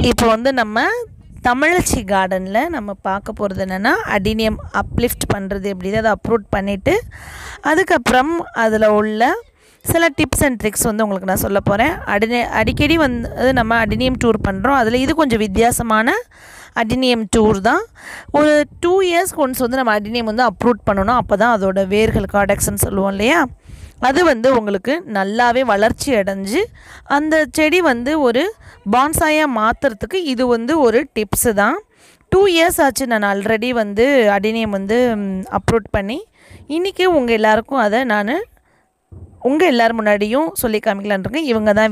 இப்போ வந்து நம்ம தமிழச்சி கார்டனில் நம்ம பார்க்க போகிறது என்னென்னா அடினியம் அப்லிஃப்ட் பண்ணுறது எப்படி, அதை அப்ரூட் பண்ணிவிட்டு அதுக்கப்புறம் அதில் உள்ள சில டிப்ஸ் அண்ட் ட்ரிக்ஸ் வந்து உங்களுக்கு நான் சொல்ல போகிறேன். அடிக்கடி வந்து நம்ம அடினியம் டூர் பண்ணுறோம். அதில் இது கொஞ்சம் வித்தியாசமான அடினியம் டூர் தான். ஒரு 2 இயர்ஸ்க்கு ஒன்ஸ் வந்து நம்ம அடினியம் வந்து அப்ரூட் பண்ணணும். அப்போ தான் அதோட வேர்கள் கார்டெக்ஸ்ன்னு சொல்லுவோம் இல்லையா, அது வந்து உங்களுக்கு நல்லாவே வளர்ச்சி அடைஞ்சு அந்த செடி வந்து ஒரு பான்சாயாக மாற்றுறதுக்கு இது வந்து ஒரு டிப்ஸு தான். 2 இயர்ஸ் ஆச்சு நான் ஆல்ரெடி வந்து அடினியம் வந்து அப்ரூட் பண்ணி. இன்றைக்கி உங்கள் எல்லாருக்கும் அதை நான் உங்கள் எல்லோரும் முன்னாடியும் சொல்லி காமிக்கலான் இருக்கேன். இவங்க தான்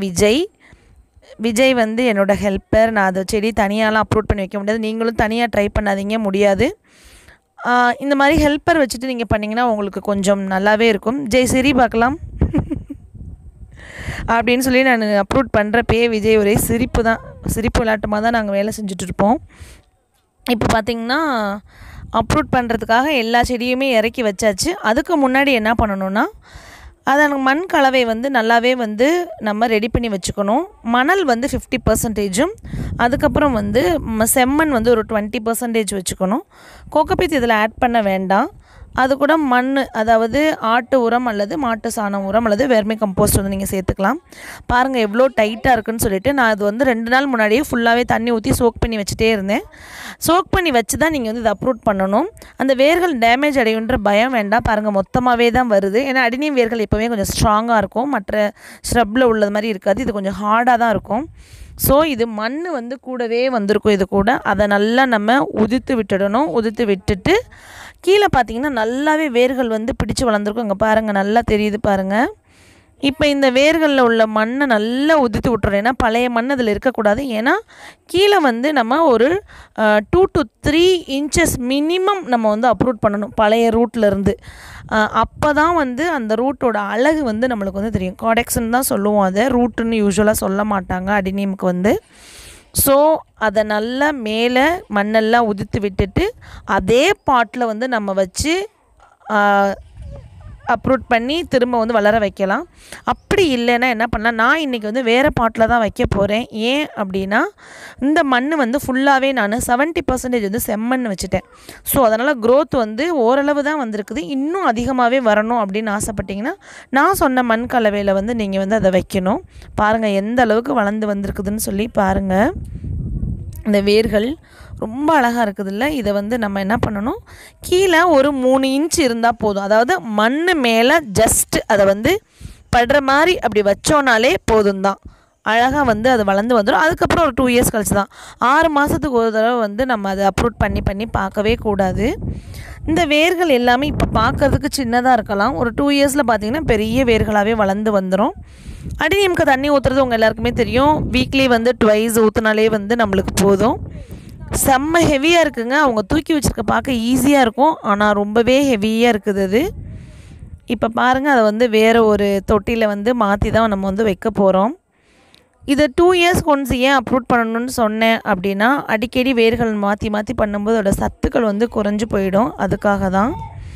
விஜய் வந்து என்னோடய ஹெல்ப்பர். நான் அதை செடி தனியாலாம் அப்ரூட் பண்ணி வைக்க முடியாது. நீங்களும் தனியாக ட்ரை பண்ணாதீங்க, முடியாது. இந்த மாதிரி ஹெல்ப்பர் வச்சுட்டு நீங்கள் பண்ணிங்கன்னா உங்களுக்கு கொஞ்சம் நல்லாவே இருக்கும். ஜெய் சிரி பார்க்கலாம் அப்படின்னு சொல்லி நான் அப்ரூட் பண்ணுறப்பே விஜய் ஒரே சிரிப்பு விளையாட்டமாக தான் நாங்கள் வேலை செஞ்சுட்ருப்போம். இப்போ பார்த்திங்கன்னா அப்ரூட் பண்ணுறதுக்காக எல்லா செடியுமே இறக்கி வச்சாச்சு. அதுக்கு முன்னாடி என்ன பண்ணணுன்னா, அதை மண் கலவை வந்து நல்லாவே வந்து நம்ம ரெடி பண்ணி வச்சுக்கணும். மணல் வந்து 50%, அதுக்கப்புறம் வந்து செம்மண் வந்து ஒரு 20% வச்சுக்கணும். கோகோபீட் இதில் ஆட் பண்ண வேண்டாம். அது கூட மண், அதாவது ஆட்டு உரம் அல்லது மாட்டு சாணம் உரம் அல்லது வெர்மி கம்போஸ்ட் வந்து நீங்கள் சேர்த்துக்கலாம். பாருங்கள் எவ்வளோ டைட்டாக இருக்குதுன்னு சொல்லிட்டு நான் அது வந்து 2 நாள் முன்னாடியே ஃபுல்லாகவே தண்ணி ஊற்றி சோக் பண்ணி வச்சுட்டே இருந்தேன். சோக் பண்ணி வச்சு தான் நீங்கள் வந்து இதை அப்ரூட் பண்ணணும். அந்த வேர்கள் டேமேஜ் அடையுன்ற பயம் வேண்டாம். பாருங்கள் மொத்தமாகவே தான் வருது. ஏன்னா அடினியம் வேர்கள் எப்போவுமே கொஞ்சம் ஸ்ட்ராங்காக இருக்கும், மற்ற ஷ்ரப்பில் உள்ளது மாதிரி இருக்காது. இது கொஞ்சம் ஹார்டாக தான் இருக்கும். ஸோ இது மண் வந்து கூடவே வந்திருக்கும். இது கூட அதை நல்லா நம்ம உதிர்த்து விட்டுடணும். உதிர்த்து விட்டுட்டு கீழே பார்த்திங்கன்னா நல்லாவே வேர்கள் வந்து பிடிச்சி வளர்ந்துருக்கும். இங்கே பாருங்கள், நல்லா தெரியுது பாருங்கள். இப்போ இந்த வேர்களில் உள்ள மண்ணை நல்லா உதிர்த்து விட்டுறோம். ஏன்னா பழைய மண் அதில் இருக்கக்கூடாது. ஏன்னா கீழே வந்து நம்ம ஒரு 2 to 3 இன்ச்சஸ் மினிமம் நம்ம வந்து அப்ரூட் பண்ணணும் பழைய ரூட்லேருந்து. அப்போ தான் வந்து அந்த ரூட்டோட அழகு வந்து நம்மளுக்கு வந்து தெரியும். கார்டெக்ஸ்ன்னு தான் சொல்லுவோம், அதை ரூட்டுன்னு யூஸ்வலாக சொல்ல மாட்டாங்க அடினியமுக்கு வந்து. ஸோ அதை நல்லா மேலே மண்ணெல்லாம் உதிர்த்து விட்டுட்டு அதே பாட்டில் வந்து நம்ம வச்சு அப்ரூட் பண்ணி திரும்ப வந்து வளர வைக்கலாம். அப்படி இல்லைன்னா என்ன பண்ணலாம், நான் இன்றைக்கி வந்து வேறு பாட்டில் தான் வைக்க போகிறேன். ஏன் அப்படின்னா இந்த மண் வந்து ஃபுல்லாகவே நான் 70% வந்து செம்மண் வச்சுட்டேன். ஸோ அதனால் க்ரோத் வந்து ஓரளவு தான் வந்திருக்குது. இன்னும் அதிகமாகவே வரணும் அப்படின்னு ஆசைப்பட்டிங்கன்னா நான் சொன்ன மண் கலவையில் வந்து நீங்கள் வந்து அதை வைக்கணும். பாருங்கள் எந்த அளவுக்கு வளர்ந்து வந்திருக்குதுன்னு சொல்லி பாருங்கள். இந்த வேர்கள் ரொம்ப அழகாக இருக்குதுல்ல. இதை வந்து நம்ம என்ன பண்ணணும், கீழே ஒரு 3 இன்ச் இருந்தால் போதும். அதாவது மண் மேலே ஜஸ்ட் அதை வந்து படுற மாதிரி அப்படி வச்சோன்னாலே போதும் தான். அழகாக வந்து அது வளர்ந்து வந்துடும். அதுக்கப்புறம் ஒரு 2 இயர்ஸ் கழிச்சு தான், 6 மாதத்துக்கு ஒரு தடவை வந்து நம்ம அதை அப்ரூட் பண்ணி பார்க்கவே கூடாது. இந்த வேர்கள் எல்லாமே இப்போ பார்க்குறதுக்கு சின்னதாக இருக்கலாம். ஒரு 2 இயர்ஸில் பார்த்திங்கன்னா பெரிய வேர்களாகவே வளர்ந்து வந்துடும். அடினியமுக்கு தண்ணி ஊற்றுறது உங்கள் எல்லாருக்குமே தெரியும். வீக்லி வந்து 2 ஊற்றினாலே வந்து நம்மளுக்கு போதும். செம்ம ஹெவியாக இருக்குங்க. அவங்க தூக்கி வச்சுருக்க பார்க்க ஈஸியாக இருக்கும், ஆனால் ரொம்பவே ஹெவியாக இருக்குது அது. இப்போ பாருங்கள், அதை வந்து வேறு ஒரு தொட்டியில் வந்து மாற்றி தான் நம்ம வந்து வைக்க போகிறோம். இதை 2 இயர்ஸ்க்கு ஒன்ஸ் ஏன் அப்ரூட் பண்ணணும்னு சொன்னேன் அப்படின்னா, அடிக்கடி வேர்கள் மாற்றி பண்ணும்போது அதோட சத்துக்கள் வந்து குறைஞ்சி போயிடும். அதுக்காக தான்.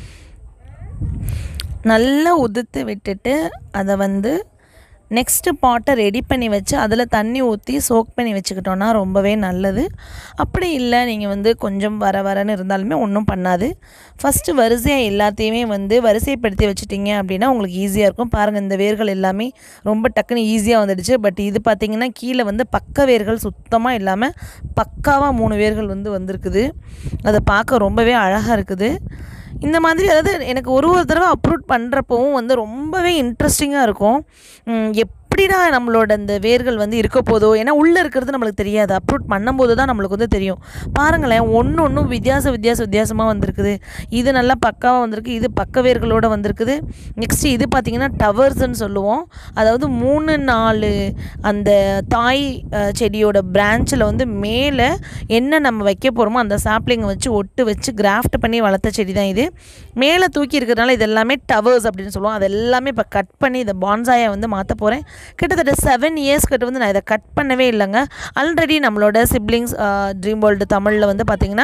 நல்லா உதிர்த்து விட்டுட்டு அதை வந்து நெக்ஸ்ட்டு பாட்டை ரெடி பண்ணி வச்சு அதில் தண்ணி ஊற்றி சோக் பண்ணி வச்சுக்கிட்டோன்னா ரொம்பவே நல்லது. அப்படி இல்லை நீங்கள் வந்து கொஞ்சம் வரன்னு இருந்தாலுமே ஒன்றும் பண்ணாது. ஃபஸ்ட்டு வரிசையாக எல்லாத்தையுமே வந்து வரிசைப்படுத்தி வச்சுட்டிங்க அப்படின்னா உங்களுக்கு ஈஸியாக இருக்கும். பாருங்கள் இந்த வேர்கள் எல்லாமே ரொம்ப டக்குன்னு ஈஸியாக வந்துடுச்சு. பட் இது பார்த்திங்கன்னா கீழே வந்து பக்க வேர்கள் சுத்தமாக இல்லாமல் பக்காவாக 3 வேர்கள் வந்து வந்திருக்குது. அதை பார்க்க ரொம்பவே அழகாக இருக்குது. இந்த மாதிரி அதாவது எனக்கு ஒரு தடவை அப்ரூட் பண்ணுறப்பவும் வந்து ரொம்பவே இன்ட்ரெஸ்டிங்காக இருக்கும். எப்படிடா நம்மளோட இந்த வேர்கள் வந்து இருக்க போதோ, ஏன்னா உள்ளே இருக்கிறது நம்மளுக்கு தெரியாது. அப்ரூட் பண்ணும்போது தான் நம்மளுக்கு வந்து தெரியும். பாருங்களேன், ஒன்றும் வித்தியாசமாக வந்திருக்குது. இது நல்லா பக்காவாக வந்திருக்கு. இது பக்க வேர்களோடு வந்திருக்குது. நெக்ஸ்ட்டு இது பார்த்திங்கன்னா டவர்ஸ்ன்னு சொல்லுவோம். அதாவது 3-4 அந்த தாய் செடியோட பிரான்ச்சில் வந்து மேலே என்ன நம்ம வைக்க போகிறோமோ அந்த சாப்ளிங்கை வச்சு ஒட்டு வச்சு கிராஃப்ட் பண்ணி வளர்த்த செடி தான் இது. மேலே தூக்கி இருக்கிறதுனால இது எல்லாமே டவர்ஸ் அப்படின்னு சொல்லுவோம். அது எல்லாமே இப்போ கட் பண்ணி இதை பான்சாயை வந்து மாற்ற போகிறேன். கிட்டத்தட்ட 7 இயர்ஸ் கிட்ட வந்து நான் இதை கட் பண்ணவே இல்லைங்க. ஆல்ரெடி நம்மளோட சிப்ளிங்ஸ் ட்ரீம் வேர்ல்டு தமிழில் வந்து பார்த்திங்கன்னா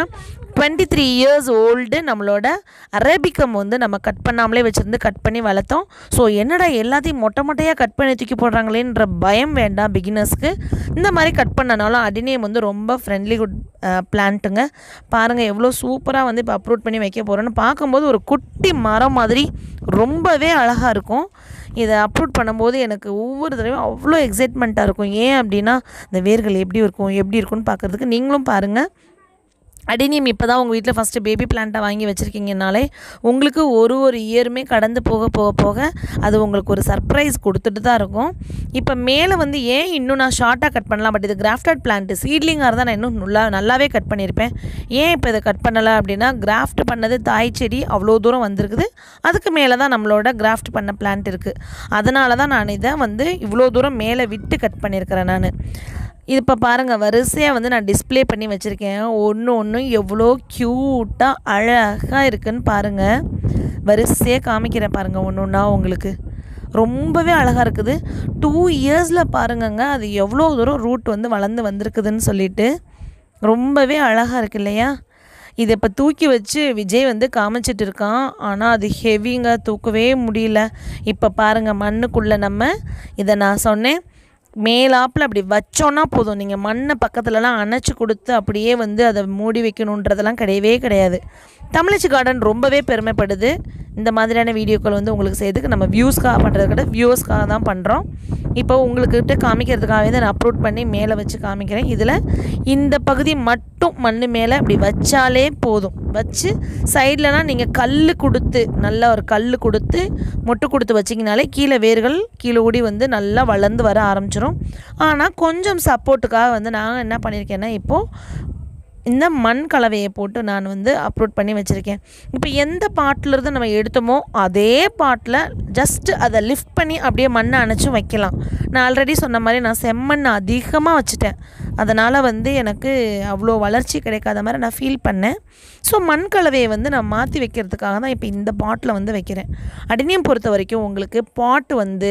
23 இயர்ஸ் ஓல்டு நம்மளோட அரேபிக்கம் வந்து நம்ம கட் பண்ணாமலே வச்சுருந்து கட் பண்ணி வளர்த்தோம். ஸோ என்னடா எல்லாத்தையும் மொட்டையாக கட் பண்ணி தூக்கி போடுறாங்களேன்ற பயம் வேண்டாம் பிகினர்ஸ்க்கு. இந்த மாதிரி கட் பண்ணனாலும் அடினியம் வந்து ரொம்ப ஃப்ரெண்ட்லி குட் பிளான்ட்டுங்க. பாருங்கள் எவ்வளோ சூப்பராக வந்து இப்போ அப்ரூட் பண்ணி வைக்க போகிறோன்னு பார்க்கும்போது ஒரு குட்டி மரம் மாதிரி ரொம்பவே அழகாக இருக்கும். இதை அப்ரூட் பண்ணும்போது எனக்கு ஒவ்வொரு தடவையும் அவ்வளோ எக்ஸைட்மெண்ட்டாக இருக்கும். ஏன் அப்படின்னா இந்த வேர்கள் எப்படி இருக்கும்னு பார்க்குறதுக்கு நீங்களும் பாருங்கள். அடினியம் இப்போ தான் உங்கள் வீட்டில் ஃபஸ்ட்டு பேபி பிளான்ட்டை வாங்கி வச்சுருக்கீங்கனாலே உங்களுக்கு ஒரு இயருமே கடந்து போக அது உங்களுக்கு ஒரு சர்ப்ரைஸ் கொடுத்துட்டு தான் இருக்கும். இப்போ மேலே வந்து ஏன் இன்னும் நான் ஷார்ட்டாக கட் பண்ணலாம், பட் இது கிராஃப்டட் பிளான்ட்டு சீட்லிங்காக இருந்தால் நான் இன்னும் நல்லாவே கட் பண்ணியிருப்பேன். ஏன் இப்போ இதை கட் பண்ணலை அப்படின்னா கிராஃப்ட் பண்ணது தாய் செடி அவ்வளோ தூரம் வந்திருக்குது, அதுக்கு மேலே தான் நம்மளோட கிராஃப்ட் பண்ண பிளான்ட் இருக்குது. அதனால தான் நான் இதை வந்து இவ்வளோ தூரம் மேலே விட்டு கட் பண்ணியிருக்கிறேன். நான் இது இப்போ பாருங்கள் வரிசையாக வந்து நான் டிஸ்பிளே பண்ணி வச்சுருக்கேன். ஒன்று எவ்வளோ க்யூட்டாக அழகாக இருக்குதுன்னு பாருங்கள். வரிசையாக காமிக்கிறேன் பாருங்கள் ஒன்றா உங்களுக்கு. ரொம்பவே அழகாக இருக்குது. 2 இயர்ஸில் பாருங்கங்க அது எவ்வளோ தூரம் ரூட் வந்து வளர்ந்து வந்திருக்குதுன்னு சொல்லிட்டு ரொம்பவே அழகாக இருக்குது இல்லையா? இதை இப்போ தூக்கி வச்சு விஜய் வந்து காமிச்சிட்டு இருக்கான். ஆனால் அது ஹெவிங்க, தூக்கவே முடியல. இப்போ பாருங்கள் மண்ணுக்குள்ளே நம்ம இதை நான் சொன்னேன் மேலாப்பில் அப்படி வச்சோன்னா போதும். நீங்கள் மண்ணை பக்கத்துலலாம் அணைச்சி கொடுத்து அப்படியே வந்து அதை மூடி வைக்கணுன்றதெல்லாம் கிடையாது. தமிழச்சி கார்டன் ரொம்பவே பெருமைப்படுது. இந்த மாதிரியான வீடியோக்கள் வந்து உங்களுக்கு செய்யறதுக்கு நம்ம வியூஸ்க்காக பண்ணுறது கிடையாது, வியூவர்ஸ்க்காக தான் பண்ணுறோம். இப்போ உங்களுக்கிட்ட காமிக்கிறதுக்காகவே தான் நான் அப்லோட் பண்ணி மேலே வச்சு காமிக்கிறேன். இதில் இந்த பகுதி மட்டும் மண் மேலே அப்படி வச்சாலே போதும். வச்சு சைட்லலாம் நீங்கள் கல் கொடுத்து நல்லா ஒரு கல் கொடுத்து மொட்டு கொடுத்து வச்சிங்கனாலே கீழே வேர்கள் கீழே ஓடி வந்து நல்லா வளர்ந்து வர ஆரம்பிச்சிடும். ஆனால் கொஞ்சம் சப்போர்ட்டுக்காக வந்து நான் என்ன பண்ணியிருக்கேன்னா இப்போது இந்த மண் கலவையை போட்டு நான் வந்து அப்லோட் பண்ணி வச்சுருக்கேன். இப்போ எந்த பாட்டிலேருந்து நம்ம எடுத்தோமோ அதே பாட்டில் ஜஸ்ட்டு அதை லிஃப்ட் பண்ணி அப்படியே மண்ணை அணைச்சும் வைக்கலாம். நான் ஆல்ரெடி சொன்ன மாதிரி நான் செம்மண் அதிகமாக வச்சுட்டேன். அதனால் வந்து எனக்கு அவ்வளோ வளர்ச்சி கிடைக்காத மாதிரி நான் ஃபீல் பண்ணேன். ஸோ மண் கலவையை வந்து நான் மாற்றி வைக்கிறதுக்காக தான் இப்போ இந்த பாட்டில் வந்து வைக்கிறேன். அடினியம் பொறுத்த வரைக்கும் உங்களுக்கு பாட்டு வந்து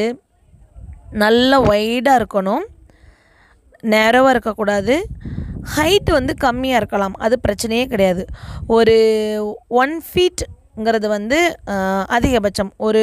நல்லா வைடாக இருக்கணும், நேரோவாக இருக்கக்கூடாது. ஹைட்டு வந்து கம்மியாக இருக்கலாம், அது பிரச்சனையே கிடையாது. ஒரு 1 ஃபீட்ங்கிறது வந்து அதிகபட்சம் ஒரு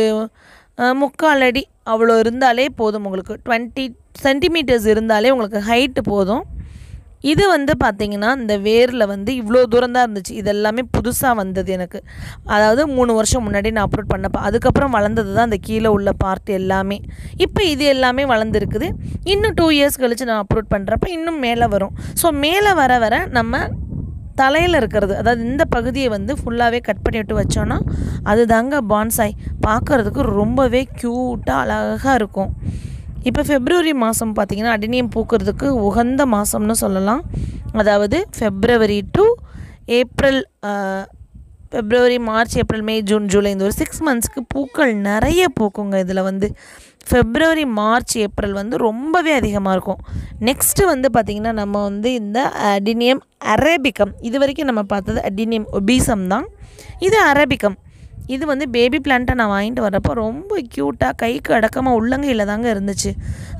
3/4 அடி அவ்வளோ இருந்தாலே போதும். உங்களுக்கு 20 சென்டிமீட்டர்ஸ் இருந்தாலே உங்களுக்கு ஹைட்டு போதும். இது வந்து பார்த்திங்கன்னா இந்த வேரில் வந்து இவ்வளோ தூரம் தான் இருந்துச்சு. இதெல்லாமே புதுசாக வந்தது எனக்கு. அதாவது 3 வருஷம் முன்னாடி நான் அப்லோட் பண்ணப்போ அதுக்கப்புறம் வளர்ந்தது தான் அந்த கீழே உள்ள பார்ட் எல்லாமே. இப்போ இது எல்லாமே வளர்ந்துருக்குது. இன்னும் 2 இயர்ஸ் கழித்து நான் அப்லோட் பண்ணுறப்ப இன்னும் மேலே வரும். ஸோ மேலே வர நம்ம தலையில் இருக்கிறது, அதாவது இந்த பகுதியை வந்து ஃபுல்லாகவே கட் பண்ணி விட்டு வச்சோன்னா அது தாங்க பான்சாய். பார்க்குறதுக்கு ரொம்பவே க்யூட்டாக அழகாக இருக்கும். இப்போ ஃபெப்ரவரி மாதம் பார்த்திங்கன்னா அடினியம் பூக்கிறதுக்கு உகந்த மாதம்னு சொல்லலாம். அதாவது February to April, February, March, April, May, June, July இந்த ஒரு 6 மந்த்ஸ்க்கு பூக்கள் நிறைய பூக்குங்க. இதில் வந்து ஃபெப்ரவரி, மார்ச், ஏப்ரல் வந்து ரொம்பவே அதிகமாக இருக்கும். நெக்ஸ்ட்டு வந்து பார்த்திங்கன்னா நம்ம வந்து இந்த அடினியம் அரேபிக்கம், இது வரைக்கும் நம்ம பார்த்தது அடினியம் ஒபீசம் தான். இது அரேபிக்கம். இது வந்து பேபி பிளான்ட்டை நான் வாங்கிட்டு வரப்போ ரொம்ப க்யூட்டாக கைக்கு அடக்கமாக உள்ளங்கையில் தாங்க இருந்துச்சு.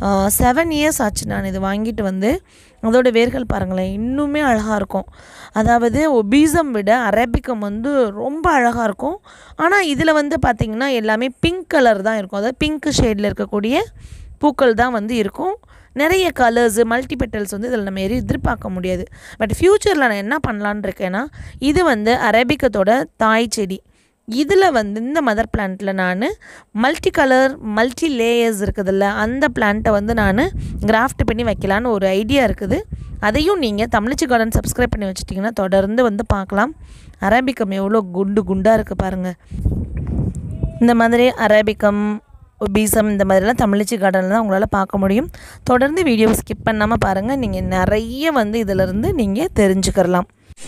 7 இயர்ஸ் ஆச்சு நான் இது வாங்கிட்டு வந்து. அதோட வேர்கள் பாருங்களேன் இன்னுமே அழகாக இருக்கும். அதாவது ஒபீசம் விட அரேபிக்கம் வந்து ரொம்ப அழகாக இருக்கும். ஆனால் இதில் வந்து பார்த்திங்கன்னா எல்லாமே பிங்க் கலர் தான் இருக்கும். அதாவது பிங்க் ஷேடில் இருக்கக்கூடிய பூக்கள் தான் வந்து இருக்கும். நிறைய கலர்ஸு மல்டிபெட்டல்ஸ் வந்து இதில் நம்ம எதிர்பார்க்க முடியாது. பட் ஃப்யூச்சரில் நான் என்ன பண்ணலான்னு இருக்கேன்னா இது வந்து அரேபிக்கத்தோட தாய் செடி. இதில் வந்து இந்த மதர் பிளான்ட்டில் நான் மல்டி கலர் மல்டி லேயர்ஸ் இருக்குதுல்ல அந்த பிளான்ட்டை வந்து நான் கிராஃப்ட் பண்ணி வைக்கலான்னு ஒரு ஐடியா இருக்குது. அதையும் நீங்கள் தமிழச்சி கார்டன் சப்ஸ்கிரைப் பண்ணி வச்சுட்டிங்கன்னா தொடர்ந்து வந்து பார்க்கலாம். அரேபிக்கம் எவ்வளோ குண்டாக இருக்குது பாருங்கள். இந்த மாதிரி அரேபிக்கம் ஒபீசம் இந்த மாதிரிலாம் தமிழச்சி கார்டனில் தான் உங்களால் பார்க்க முடியும். தொடர்ந்து வீடியோவை ஸ்கிப் பண்ணாமல் பாருங்கள். நீங்கள் நிறைய வந்து இதிலிருந்து நீங்கள் தெரிஞ்சுக்கலாம்.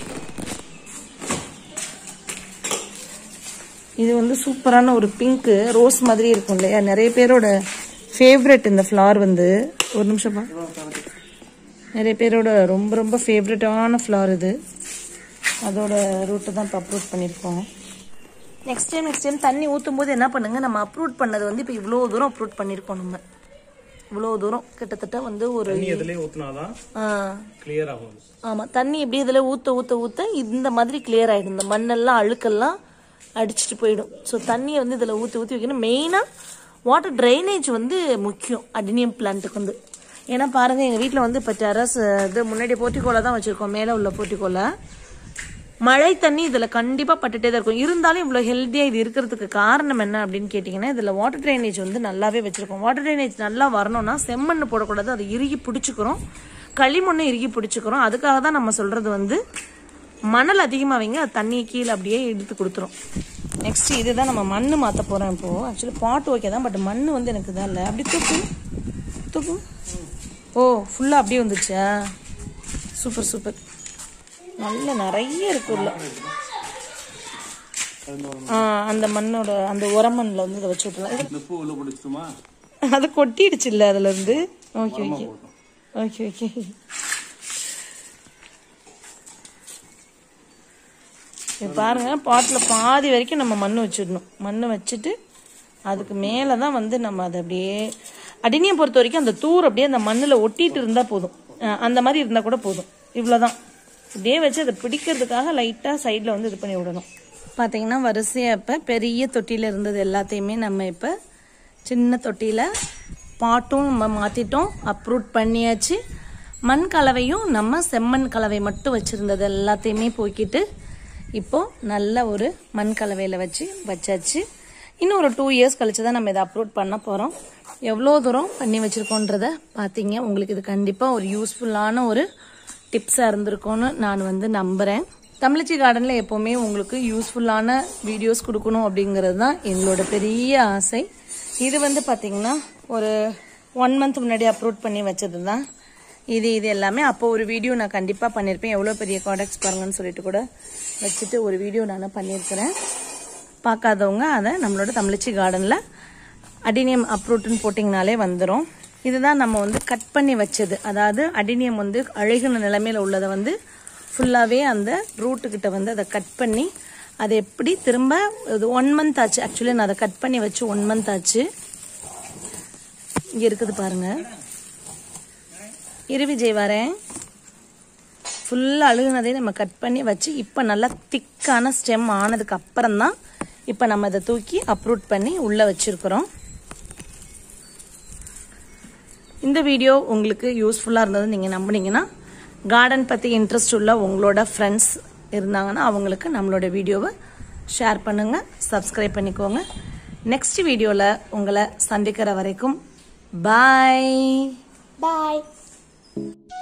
இது வந்து சூப்பரான ஒரு பிங்க்கு ரோஸ் மாதிரி இருக்கும் இல்லையா, நிறைய பேரோட ஃபேவரட் இந்த ஃப்ளவர் வந்து. ஒரு நிமிஷம் நிறைய பேரோட ரொம்ப ரொம்ப ஃபேவரட்டான ஃப்ளவர் இது. அதோட ரூட்டை தான் இப்போ அப்லோட் பண்ணியிருக்கோம். நெக்ஸ்ட் டைம் தண்ணி ஊற்றும் போது என்ன பண்ணுங்க, நம்ம அப்லோட் பண்ணது வந்து இப்போ இவ்வளோ தூரம் அப்லோட் பண்ணியிருக்கோம். நம்ம இவ்வளோ தூரம் கிட்டத்தட்ட வந்து ஒரு தண்ணி இதிலே ஊத்துனாதான் கிளியர் ஆகும். ஆமா, தண்ணி இப்படி இதுல ஊத்த ஊத்த ஊத்த இந்த மாதிரி கிளியர் ஆயிடும். இந்த மண்ணெல்லாம் அழுக்கெல்லாம் அடிச்சுட்டு போயிடும். ஸோ தண்ணியை வந்து இதுல ஊற்றி ஊற்றி வைக்கணும். மெயினா வாட்டர் ட்ரைனேஜ் வந்து முக்கியம் அடினியம் பிளான்ட்டுக்கு வந்து. ஏன்னா பாருங்க, எங்க வீட்டில் வந்து இப்போ டெரஸ் இது முன்னாடி போர்ட்டிகோல தான் வச்சிருக்கோம், மேலே உள்ள போர்ட்டிகோல. மழை தண்ணி இதில் கண்டிப்பாக பட்டுட்டே தான் இருக்கும். இருந்தாலும் இவ்வளோ ஹெல்த்தியாக இது இருக்கிறதுக்கு காரணம் என்ன அப்படின்னு கேட்டிங்கன்னா, இதில் வாட்டர் ட்ரைனேஜ் வந்து நல்லாவே வச்சுருக்கோம். வாட்டர் ட்ரைனேஜ் நல்லா வரணும்னா செம்மண் போடக்கூடாது, அது இறுகி பிடிச்சிக்கிறோம். களிமண்ணை இறுகி பிடிச்சிக்கிறோம். அதுக்காக தான் நம்ம சொல்கிறது வந்து மணல் அதிகமாக வைங்க, அது தண்ணியை கீழே அப்படியே எடுத்து கொடுத்துரும். நெக்ஸ்ட் இதுதான் நம்ம மண் மாற்ற போகிறோம் இப்போது. ஆக்சுவலி பாட்டு ஓகே தான், பட் மண் வந்து எனக்கு தான் இல்லை. அப்படி தூக்கு. ஓ, ஃபுல்லாக அப்படியே வந்துச்சா? Super super. நல்ல நிறைய இருக்குல்ல. அந்த மண்ணோட அந்த உரமண்ணில் வந்து இதை வச்சு விட்டுலாம். அது கொட்டிடுச்சு இல்லை அதுல இருந்து. Okay okay okay okay. பாருங்க, பாட்டில் பாதி வரைக்கும் நம்ம மண் வச்சிடணும். மண் வச்சுட்டு அதுக்கு மேலே தான் வந்து நம்ம அதை அப்படியே அடினியை பொறுத்த வரைக்கும் அந்த தூர் அப்படியே அந்த மண்ணில் ஒட்டிட்டு இருந்தால் போதும். அந்த மாதிரி இருந்தால் கூட போதும். இவ்வளோதான். இப்படியே வச்சு அதை பிடிக்கிறதுக்காக லைட்டாக சைடில் வந்து இது பண்ணி விடணும். பார்த்தீங்கன்னா வரிசையாக இப்போ பெரிய தொட்டியில் இருந்தது எல்லாத்தையுமே நம்ம இப்போ சின்ன தொட்டியில் பாட்டும் நம்ம மாற்றிட்டோம், அப்ரூட் பண்ணியாச்சு. மண் கலவையும் நம்ம செம்மண் கலவை மட்டும் வச்சுருந்தது எல்லாத்தையுமே போக்கிட்டு இப்போது நல்ல ஒரு மண் கலவையில் வச்சாச்சு. இன்னும் ஒரு 2 இயர்ஸ் கழிச்சு தான் நம்ம இதை அப்லோட் பண்ண போகிறோம். எவ்வளோ தூரம் பண்ணி வச்சுருக்கோன்றத பார்த்தீங்க. உங்களுக்கு இது கண்டிப்பாக ஒரு யூஸ்ஃபுல்லான ஒரு டிப்ஸாக இருந்திருக்கும்னு நான் வந்து நம்புகிறேன். தமிழச்சி கார்டனில் எப்போவுமே உங்களுக்கு யூஸ்ஃபுல்லான வீடியோஸ் கொடுக்கணும் அப்படிங்கிறது தான் எங்களோட பெரிய ஆசை. இது வந்து பார்த்தீங்கன்னா ஒரு 1 மந்த் முன்னாடி அப்லோட் பண்ணி வச்சது தான். இது எல்லாமே அப்போ ஒரு வீடியோ நான் கண்டிப்பாக பண்ணியிருப்பேன். எவ்வளோ பெரிய ப்ராடக்ட்ஸ் பாருங்கன்னு சொல்லிட்டு கூட வச்சுட்டு ஒரு வீடியோ நான் பண்ணியிருக்கிறேன். பார்க்காதவங்க அதை நம்மளோட தமிழச்சி கார்டனில் அடினியம் அப்ரூட்னு போட்டிங்கனாலே வந்துடும். இதுதான் நம்ம வந்து கட் பண்ணி வச்சது. அதாவது அடினியம் வந்து அழுகின நிலைமையில் உள்ளதை வந்து ஃபுல்லாகவே அந்த ரூட்டுக்கிட்ட வந்து அதை கட் பண்ணி அதை எப்படி திரும்ப 1 மந்த் ஆச்சு. ஆக்சுவலி நான் அதை கட் பண்ணி வச்சு 1 மந்த் ஆச்சு. இங்கே இருக்குது பாருங்க. விஜய் வரேன். ஃபுல்லாக அழுகுனதே நம்ம கட் பண்ணி வச்சு இப்போ நல்லா திக்கான ஸ்டெம் ஆனதுக்கு அப்புறம் தான் இப்போ நம்ம இதை தூக்கி அப்ரூட் பண்ணி உள்ளே வச்சுருக்கிறோம். இந்த வீடியோ உங்களுக்கு யூஸ்ஃபுல்லாக இருந்தது நீங்கள் நம்பினீங்கன்னா, கார்டன் பற்றி இன்ட்ரெஸ்ட் உள்ள உங்களோட ஃப்ரெண்ட்ஸ் இருந்தாங்கன்னா அவங்களுக்கு நம்மளோட வீடியோவை ஷேர் பண்ணுங்கள், சப்ஸ்கிரைப் பண்ணிக்கோங்க. நெக்ஸ்ட் வீடியோவில் உங்களை சந்திக்கிற வரைக்கும் பாய்.